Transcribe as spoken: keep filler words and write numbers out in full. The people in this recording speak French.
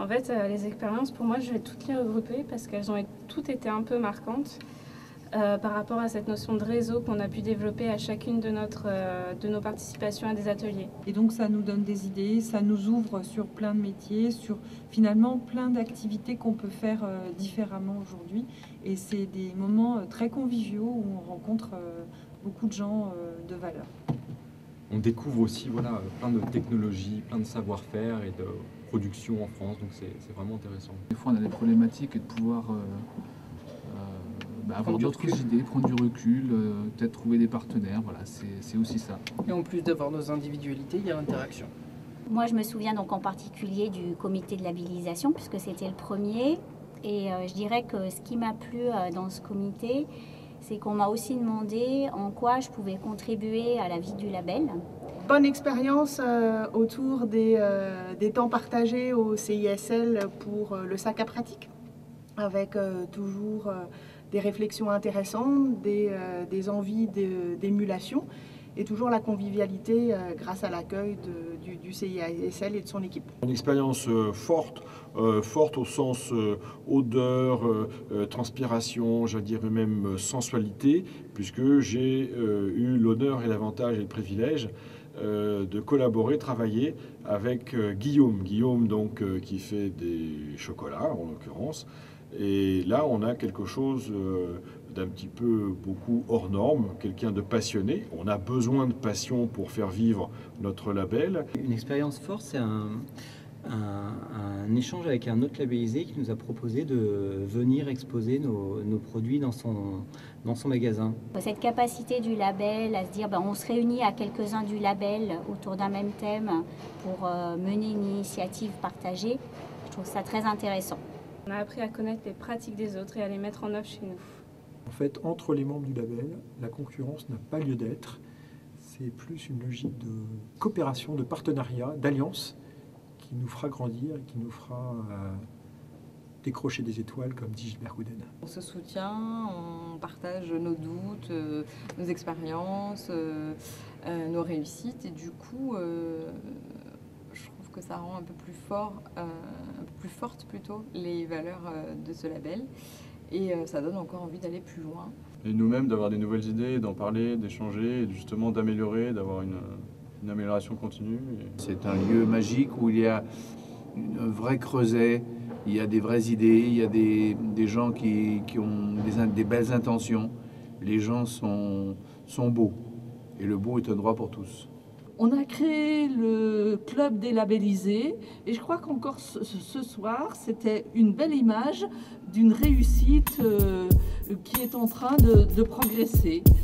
En fait, euh, les expériences, pour moi, je vais toutes les regrouper parce qu'elles ont toutes été un peu marquantes euh, par rapport à cette notion de réseau qu'on a pu développer à chacune de, notre, euh, de nos participations à des ateliers. Et donc ça nous donne des idées, ça nous ouvre sur plein de métiers, sur finalement plein d'activités qu'on peut faire euh, différemment aujourd'hui. Et c'est des moments euh, très conviviaux où on rencontre euh, beaucoup de gens euh, de valeur. On découvre aussi voilà, plein de technologies, plein de savoir-faire et de production en France, donc c'est vraiment intéressant. Des fois on a des problématiques et de pouvoir euh, euh, bah, avoir d'autres idées, prendre du recul, euh, peut-être trouver des partenaires, voilà, c'est aussi ça. Et en plus d'avoir nos individualités, il y a l'interaction. Moi je me souviens donc en particulier du comité de labellisation puisque c'était le premier et euh, je dirais que ce qui m'a plu euh, dans ce comité, c'est qu'on m'a aussi demandé en quoi je pouvais contribuer à la vie du label. Bonne expérience euh, autour des, euh, des temps partagés au C I S L pour euh, le sac à pratique, avec euh, toujours euh, des réflexions intéressantes, des, euh, des envies d'émulation et toujours la convivialité euh, grâce à l'accueil du, du C I S L et de son équipe. Une expérience euh, forte, euh, forte au sens euh, odeur, euh, euh, transpiration, je dirais même euh, sensualité, puisque j'ai euh, eu l'honneur et l'avantage et le privilège euh, de collaborer, travailler avec euh, Guillaume. Guillaume donc euh, qui fait des chocolats en l'occurrence. Et là, on a quelque chose euh, d'un petit peu beaucoup hors norme, quelqu'un de passionné. On a besoin de passion pour faire vivre notre label. Une expérience forte, c'est un, un, un échange avec un autre labellisé qui nous a proposé de venir exposer nos, nos produits dans son, dans son magasin. Cette capacité du label à se dire ben, on se réunit à quelques-uns du label autour d'un même thème pour euh, mener une initiative partagée, je trouve ça très intéressant. On a appris à connaître les pratiques des autres et à les mettre en œuvre chez nous. En fait, entre les membres du label, la concurrence n'a pas lieu d'être. C'est plus une logique de coopération, de partenariat, d'alliance qui nous fera grandir et qui nous fera euh, décrocher des étoiles, comme dit Gilbert Gouden. On se soutient, on partage nos doutes, euh, nos expériences, euh, euh, nos réussites et du coup, euh, je trouve que ça rend un peu plus fort, euh, un peu plus forte plutôt, les valeurs euh, de ce label. Et euh, ça donne encore envie d'aller plus loin. Et nous-mêmes d'avoir des nouvelles idées, d'en parler, d'échanger, et justement d'améliorer, d'avoir une, une amélioration continue. C'est un lieu magique où il y a un vrai creuset, il y a des vraies idées, il y a des, des gens qui, qui ont des, des belles intentions. Les gens sont, sont beaux et le beau est un droit pour tous. On a créé le club des labellisés et je crois qu'encore ce, ce soir, c'était une belle image d'une réussite euh, qui est en train de, de progresser.